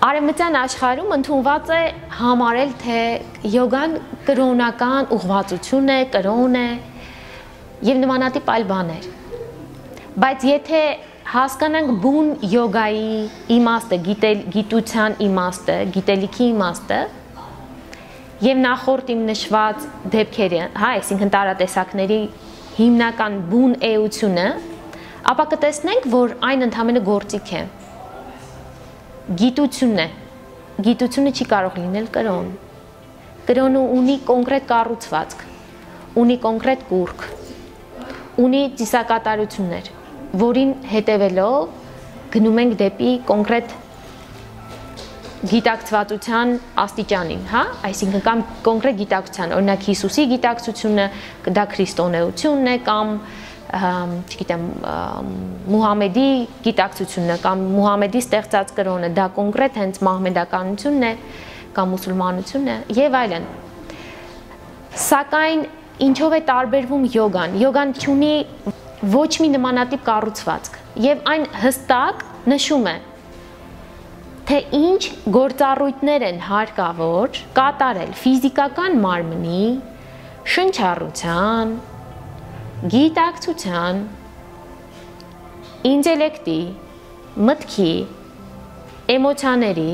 Արևմտյան աշխարհում ընդունված է համարել, թե յոգան կրոնական ուղղվածություն է, կրոն է եւ նմանատիպ այլ բաներ։ Բայց եթե հասկանանք բուն յոգայի իմաստը, գիտության իմաստը, գիտելիքի իմաստը եւ նախորդ իմ նշված դեպքերը, հա, այսինքն տարատեսակների հիմնական բուն էությունը, ապա կտեսնենք, որ այն ընդհանրապես գործիք է։ Գիտությունն է։ Գիտությունը չի կարող լինել կրոն։ Կրոնը ունի կոնկրետ կառուցվածք, ունի կոնկրետ կուրք, ունի ծիսակատարություններ, որին հետևելով գնում ենք դեպի կոնկրետ գիտակցվածության աստիճանին, հա, այսինքն կամ կոնկրետ գիտակցության, օրինակ Հիսուսի գիտակցությունը, դա քրիստոնեությունն է կամ չգիտեմ, Մուհամեդի գիտակցությունն է կամ Մուհամեդի ստեղծած կրոնը, դա կոնկրետ հենց մահմեդականությունն է կամ մուսուլմանությունն է եւ այլն։ Սակայն ինչով է տարբերվում յոգան։ Յոգան ունի ոչ մի նմանատիպ կառուցվածք եւ այն հստակ նշում է, թե ինչ գործառույթներ են հարկավոր կատարել ֆիզիկական մարմնի, շնչառության, գիտակցության, ինտելեկտի, մտքի, էմոցիաների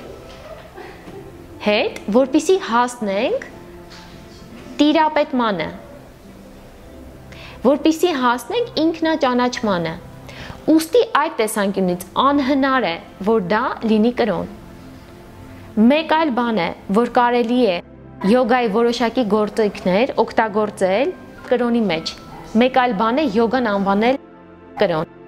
հետ, որպեսզի հասնենք տիրապետմանը, որպեսզի հասնենք ինքնաճանաչմանը։ Ուստի այդ տեսանկյունից անհնար է, որ դա լինի կրոն։ Մեկ այլ բան է, որ կարելի է յոգայի որոշակի գործիքներ օգտագործել կրոնի մեջ։ Մեկ այլ բան է յոգան անվանել կրոն։